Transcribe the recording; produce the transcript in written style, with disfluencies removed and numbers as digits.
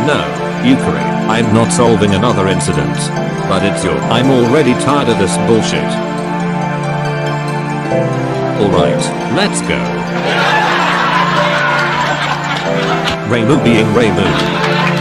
No, Yukari, I'm not solving another incident. But it's your. I'm already tired of this bullshit. Alright, let's go. Reimu being Reimu.